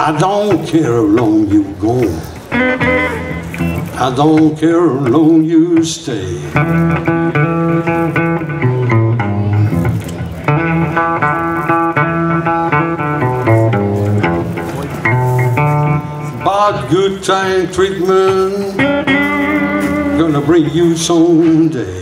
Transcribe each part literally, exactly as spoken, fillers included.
I don't care how long you go. I don't care how long you stay. But good time treatment gonna bring you someday.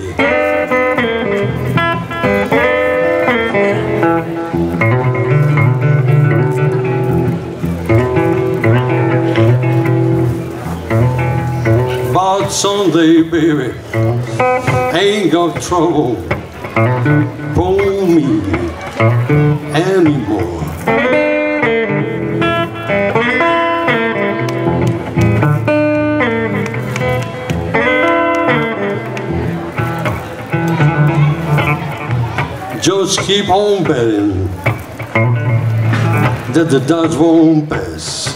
But someday, baby, ain't got trouble for me anymore. Just keep on betting that the Dodge won't pass.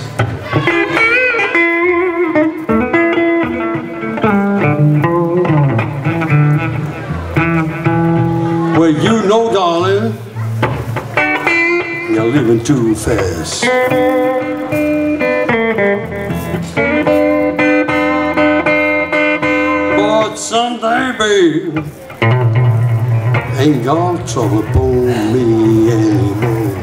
Well, you know, darling, you're living too fast. But someday, babe, ain't got trouble for me anymore.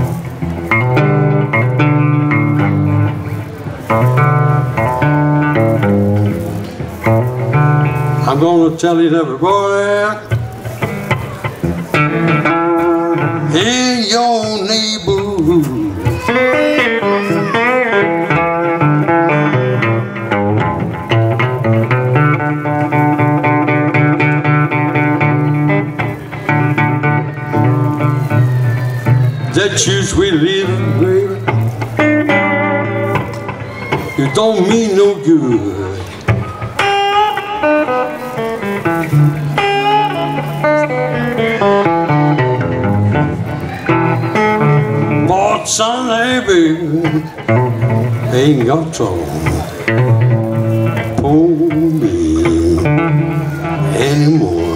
I'm gonna tell it, everybody in your neighborhood. That you sweet little baby, you don't mean no good. But someday, baby, ain't got trouble for me anymore.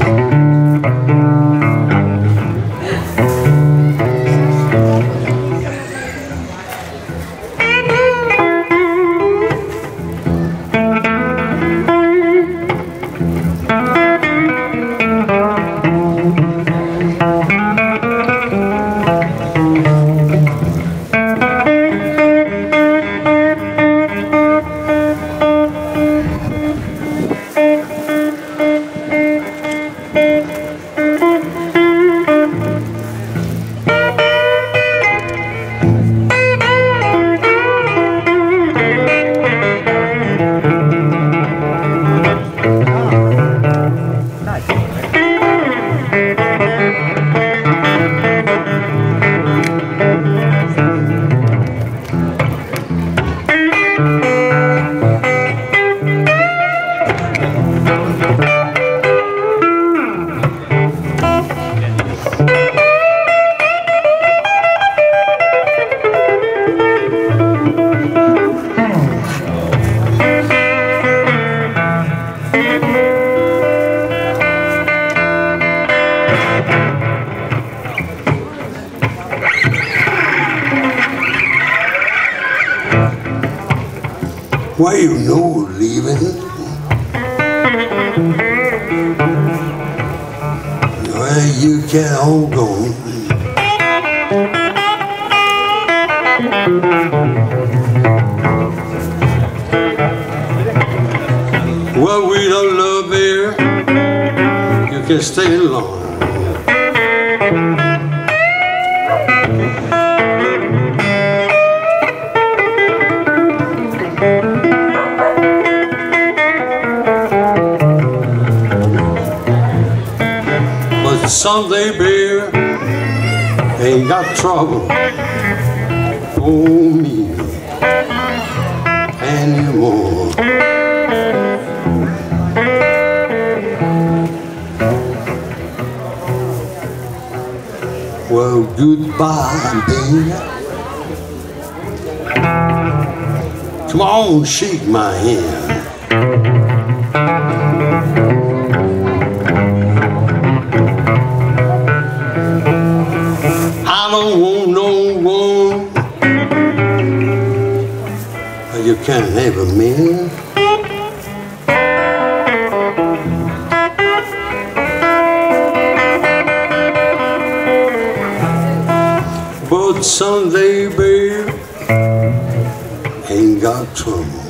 Why you know leaving? Well, you can hold on. Well, we don't love here. You can stay alone. Someday, baby, ain't got trouble for me anymore. Well, goodbye, baby. Come on, shake my hand. I don't want no one you can have a man. But someday, babe, ain't got trouble.